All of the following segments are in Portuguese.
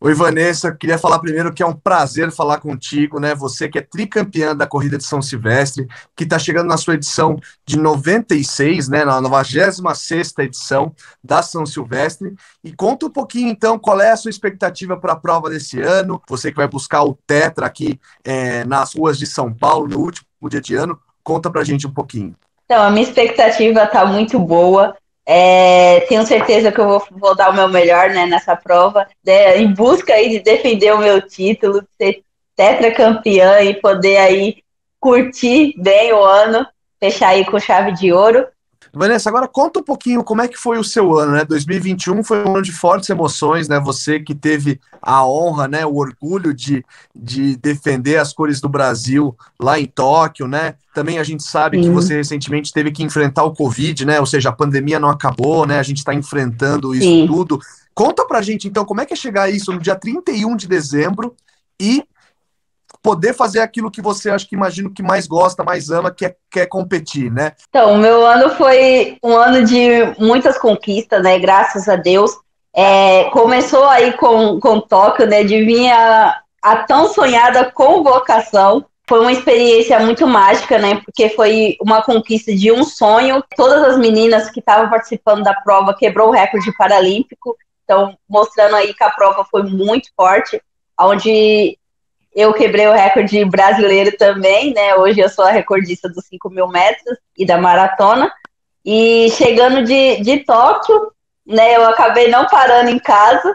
Oi, Vanessa, queria falar primeiro que é um prazer falar contigo, né? Você que é tricampeã da corrida de São Silvestre, que está chegando na sua edição de 96, né? Na 96ª edição da São Silvestre. E conta um pouquinho, então, qual é a sua expectativa para a prova desse ano? Você que vai buscar o Tetra aqui nas ruas de São Paulo, no último dia de ano. Conta pra gente um pouquinho. Então, a minha expectativa está muito boa. Tenho certeza que eu vou dar o meu melhor, né, nessa prova, né, em busca aí de defender o meu título, ser tetracampeã e poder aí curtir bem o ano, fechar aí com chave de ouro. Vanessa, agora conta um pouquinho como é que foi o seu ano, né? 2021 foi um ano de fortes emoções, né? Você que teve a honra, né, o orgulho de defender as cores do Brasil lá em Tóquio, né? Também a gente sabe que Sim, você recentemente teve que enfrentar o Covid, né? Ou seja, a pandemia não acabou, né? A gente está enfrentando isso sim. tudo. Conta pra gente, então, como é que é chegar a isso no dia 31 de dezembro e poder fazer aquilo que você, acho que imagino que mais gosta, mais ama, que é competir, né? Então, o meu ano foi um ano de muitas conquistas, né? Graças a Deus. Começou aí com Tóquio, né? De vir a tão sonhada convocação. Foi uma experiência muito mágica, né? Porque foi uma conquista de um sonho. Todas as meninas que estavam participando da prova quebrou o recorde paralímpico. Então, mostrando aí que a prova foi muito forte, onde eu quebrei o recorde brasileiro também, né? Hoje eu sou a recordista dos 5.000 metros e da maratona. E chegando de Tóquio, né? Eu acabei não parando em casa.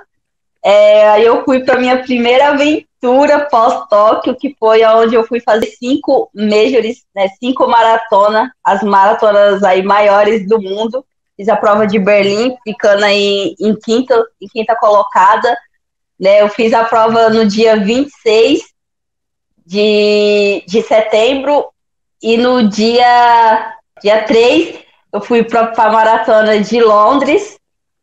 Aí eu fui para minha primeira aventura pós-Tóquio, que foi onde eu fui fazer 5 majors, né? 5 maratonas, as maratonas aí maiores do mundo. Fiz a prova de Berlim, ficando aí em quinta colocada. Né? Eu fiz a prova no dia 26 de setembro e no dia 3 eu fui para a maratona de Londres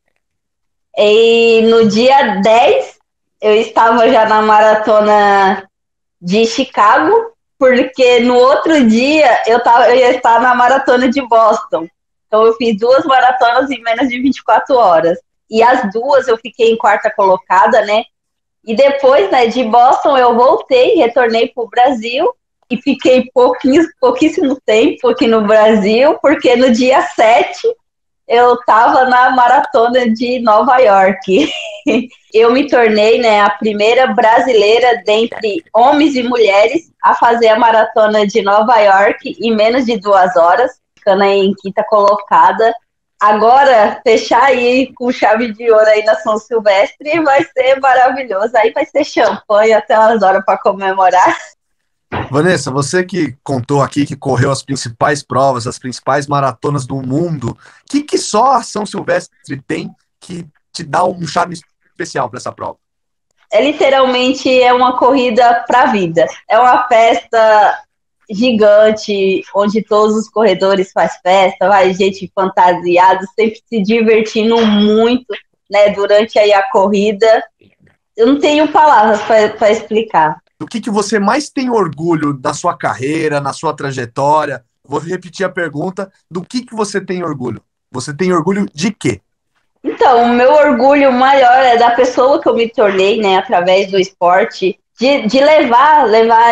e no dia 10 eu estava já na maratona de Chicago, porque no outro dia eu ia estar na maratona de Boston. Então eu fiz 2 maratonas em menos de 24 horas. E as 2 eu fiquei em quarta colocada, né? E depois, né, de Boston, eu voltei, retornei para o Brasil e fiquei pouquíssimo tempo aqui no Brasil, porque no dia 7 eu estava na maratona de Nova York. Eu me tornei, né, a primeira brasileira dentre homens e mulheres a fazer a maratona de Nova York em menos de 2 horas, ficando aí em quinta colocada. Agora, fechar aí com chave de ouro aí na São Silvestre vai ser maravilhoso. Aí vai ser champanhe até umas horas para comemorar. Vanessa, você que contou aqui que correu as principais provas, as principais maratonas do mundo, que só a São Silvestre tem que te dá um charme especial para essa prova? Literalmente é uma corrida para a vida. É uma festa gigante, onde todos os corredores fazem festa, vai gente fantasiada, sempre se divertindo muito, né, durante aí a corrida. Eu não tenho palavras para explicar. Do que você mais tem orgulho da sua carreira, na sua trajetória? Vou repetir a pergunta: do que você tem orgulho? Você tem orgulho de quê? Então, o meu orgulho maior é da pessoa que eu me tornei, né, através do esporte, de levar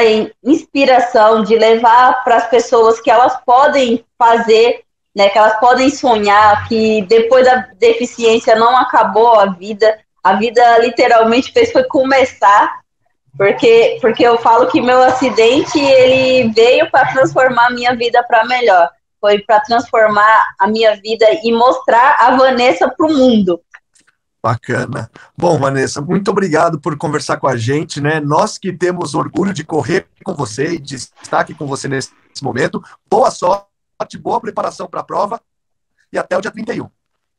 inspiração, de levar para as pessoas que elas podem fazer, né, que elas podem sonhar, que depois da deficiência não acabou a vida literalmente fez foi começar, porque eu falo que meu acidente ele veio para transformar a minha vida para melhor. Foi para transformar a minha vida e mostrar a Vanessa para o mundo. Bacana. Bom, Vanessa, muito obrigado por conversar com a gente, né? Nós que temos orgulho de correr com você e de estar aqui com você nesse momento. Boa sorte, boa preparação para a prova e até o dia 31.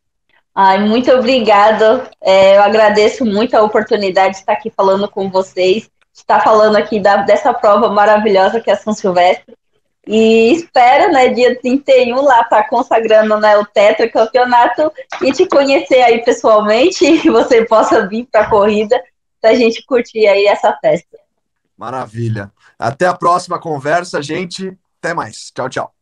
Ai, muito obrigada. Eu agradeço muito a oportunidade de estar aqui falando com vocês, de estar falando aqui dessa prova maravilhosa que é a São Silvestre. E espero, né, dia 31 lá estar consagrando, né, o tetracampeonato e te conhecer aí pessoalmente e você possa vir para a corrida para a gente curtir aí essa festa. Maravilha. Até a próxima conversa, gente. Até mais. Tchau, tchau.